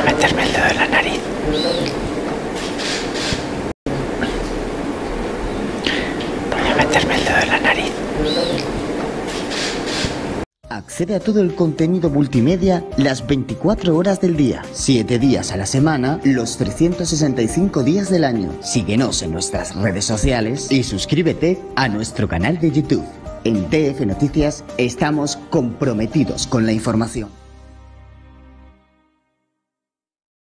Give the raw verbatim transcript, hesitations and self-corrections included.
meterme el dedo en la nariz. Voy a meterme el dedo en la nariz. Accede a todo el contenido multimedia las veinticuatro horas del día, siete días a la semana, los trescientos sesenta y cinco días del año. Síguenos en nuestras redes sociales y suscríbete a nuestro canal de YouTube. En T F Noticias estamos comprometidos con la información.